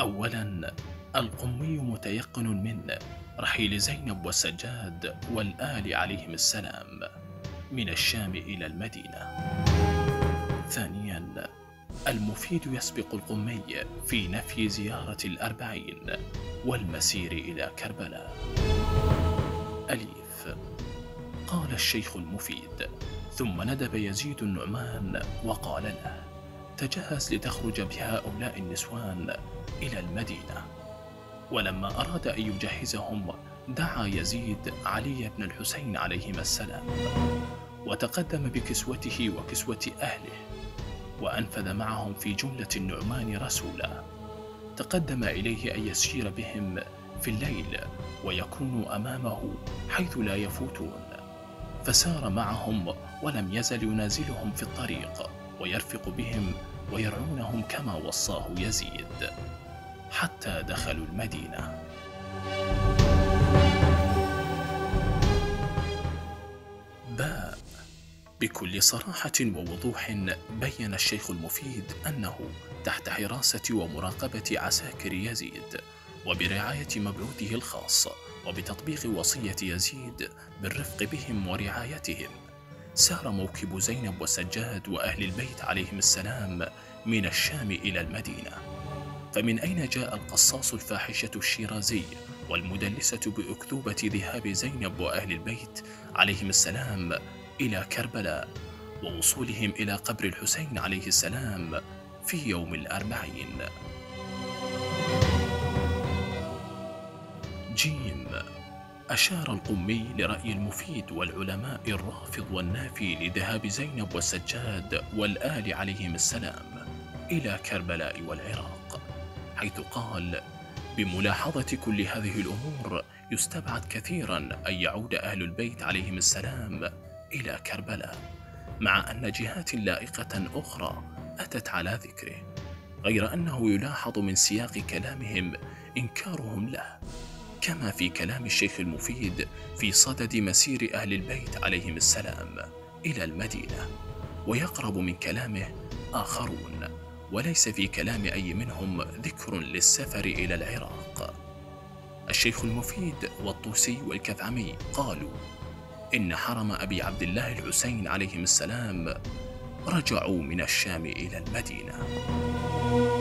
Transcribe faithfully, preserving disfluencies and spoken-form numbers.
أولاً، القمي متيقن من رحيل زينب والسجاد والآل عليهم السلام من الشام إلى المدينة. ثانياً، المفيد يسبق القمي في نفي زيارة الأربعين والمسير إلى كربلاء. أليف. قال الشيخ المفيد: ثم ندب يزيد النعمان وقال له: تجهز لتخرج بهؤلاء النسوان إلى المدينة. ولما أراد أن يجهزهم دعا يزيد علي بن الحسين عليهما السلام، وتقدم بكسوته وكسوة أهله، وأنفذ معهم في جملة النعمان رسولا. تقدم إليه أن يسير بهم في الليل ويكونوا أمامه حيث لا يفوتون، فسار معهم ولم يزل ينازلهم في الطريق ويرفق بهم ويرعونهم كما وصاه يزيد، حتى دخلوا المدينة. باء. بكل صراحة ووضوح بين الشيخ المفيد أنه تحت حراسة ومراقبة عساكر يزيد، وبرعاية مبعوثه الخاص، وبتطبيق وصية يزيد بالرفق بهم ورعايتهم، سار موكب زينب والسجاد وأهل البيت عليهم السلام من الشام إلى المدينة. فمن أين جاء القصاص الفاحشة الشيرازي والمدلسة بأكذوبة ذهاب زينب وأهل البيت عليهم السلام إلى كربلاء، ووصولهم إلى قبر الحسين عليه السلام في يوم الأربعين؟ جيم. أشار القمي لرأي المفيد والعلماء الرافض والنافي لذهاب زينب والسجاد والآل عليهم السلام إلى كربلاء والعراق، حيث قال: بملاحظة كل هذه الأمور يستبعد كثيرا أن يعود أهل البيت عليهم السلام إلى كربلاء، مع أن جهات لائقة أخرى أتت على ذكره، غير أنه يلاحظ من سياق كلامهم إنكارهم له، كما في كلام الشيخ المفيد في صدد مسير أهل البيت عليهم السلام إلى المدينة، ويقرب من كلامه آخرون، وليس في كلام أي منهم ذكر للسفر إلى العراق. الشيخ المفيد والطوسي والكثعمي قالوا إن حرم أبي عبد الله الحسين عليهم السلام رجعوا من الشام إلى المدينة.